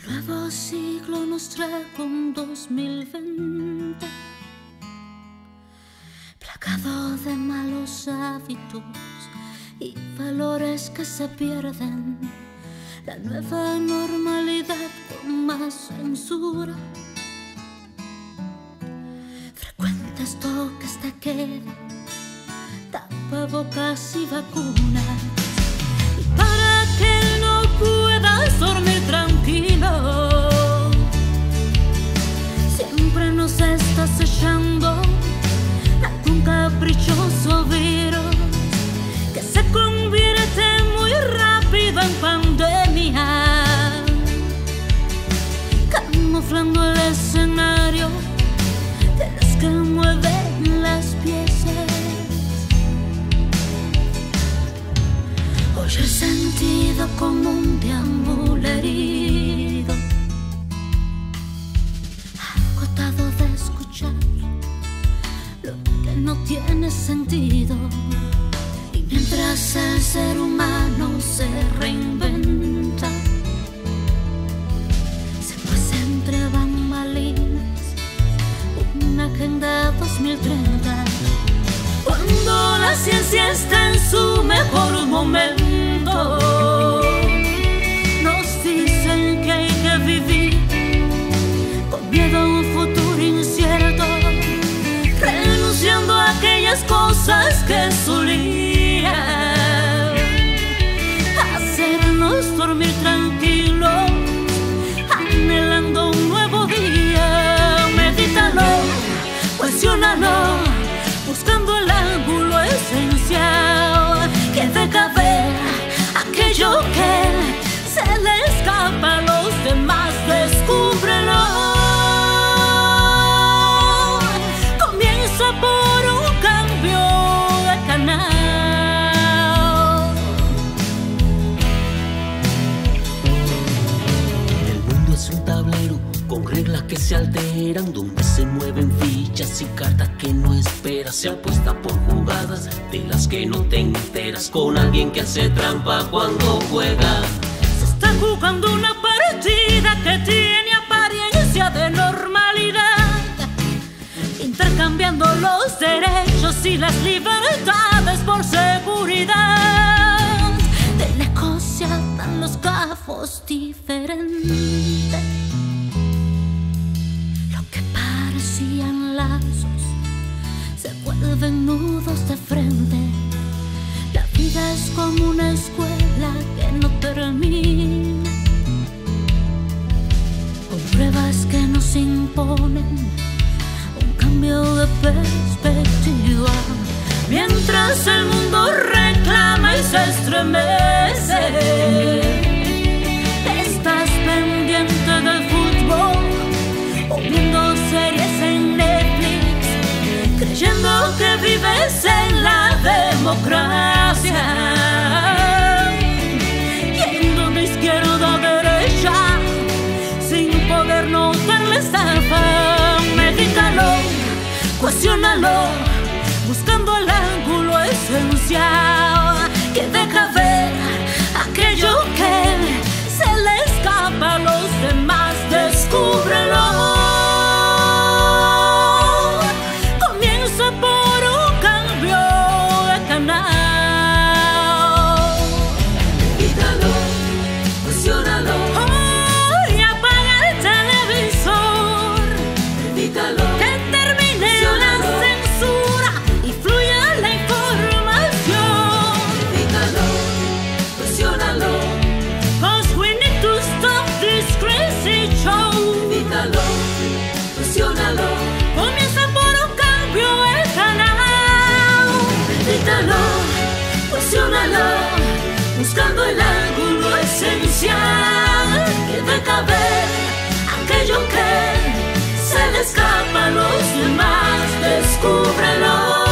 nuevo siglo nos trae con 2020, plagado de malos hábitos y valores que se pierden. La nueva normalidad con más censura, frecuentes toques de queda, tapabocas y vacunas. Y para que no puedas dormir tranquilo, siempre nos estás echando algún caprichoso virus que se convierte muy rápido en pandemia, camuflando el escenario de los que mueven las piezas. Hoy el sentido común deambula herido, agotado de escuchar lo que no tiene sentido. Y mientras el ser humano se reinventa, se pasa entre bambalinas una agenda 2030. Cuando la ciencia está en su mejor momento, nos dicen que hay que vivir con miedo a un futuro incierto, renunciando a aquellas cosas que solían hacernos dormir tranquilos, anhelando un nuevo día. Medítalo, cuestiónalo, buscando el ángulo esencial que deja ver aquello que se le escapa a los demás. Descúbrelo. Comienza por un cambio de canal. El mundo es un tablero con reglas que se alteran, donde se mueven fichas y cartas que no esperas. Se apuesta por jugadas de las que no te enteras, con alguien que hace trampa cuando juega. Se está jugando una partida que tiene apariencia de normalidad, intercambiando los derechos y las libertades por seguridad. De lejos se atan los cabos diferentes, parecían lazos se vuelven nudos de frente. La vida es como una escuela que no termina, con pruebas que nos imponen un cambio de perspectiva. Mientras el mundo reclama y se estremece, estás pendiente del fútbol o viendo series en Netflix, creyendo que vives en la democracia, yendo de izquierda a derecha sin poder notar la estafa. Medítalo, cuestiónalo, buscando el ángulo esencial que deja ver aquello que se le escapa a los demás. Descúbrelo. Comienza por un cambio el canal. Medítalo, cuestiónalo, buscando el ángulo esencial que deja ver aquello que se le escapa a los demás. Descúbrelo.